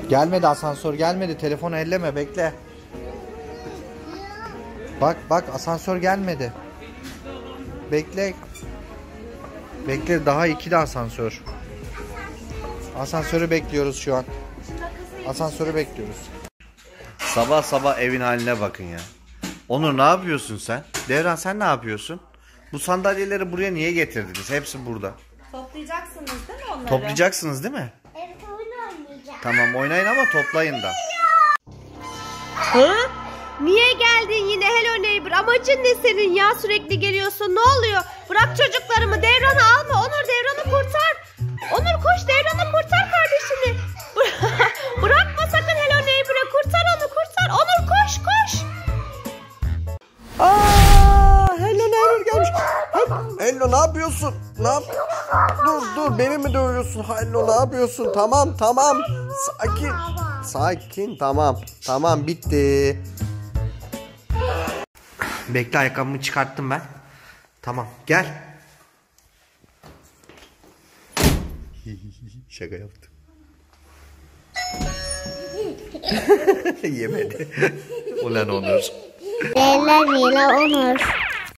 Gelmedi, asansör gelmedi. Telefonu elleme, bekle. Bak bak, asansör gelmedi. Bekle. Bekle, daha 2 de asansör. Asansörü bekliyoruz şu an. Asansörü bekliyoruz. Sabah sabah evin haline bakın ya. Onur, ne yapıyorsun sen? Devran, sen ne yapıyorsun? Bu sandalyeleri buraya niye getirdiniz? Hepsi burada. Toplayacaksınız değil mi onları? Toplayacaksınız değil mi? Evet, oyun oynayacağım. Tamam, oynayın ama toplayın da. Hı? Niye geldin yine Hello Neighbor? Amacın ne senin ya? Sürekli geliyorsun. Ne oluyor? Bırak çocuklarımı. Devran'ı alma. Onur, Devran'ı kurtar. Onur, koş, Devran'ı kurtar kardeşini. Bırakma sakın Hello Neighbor'ı. Kurtar onu, kurtar. Onur, koş, koş. Hello Neighbor gelmiş. Hello, ne yapıyorsun? Dur, beni mi dövüyorsun? Hello, ne yapıyorsun? Tamam. Sakin, tamam, bitti. Bekle, ayakkabımı çıkarttım ben. Tamam, gel. Şaka yaptım. Yemedi. Ulan Onur. Leyla Onur.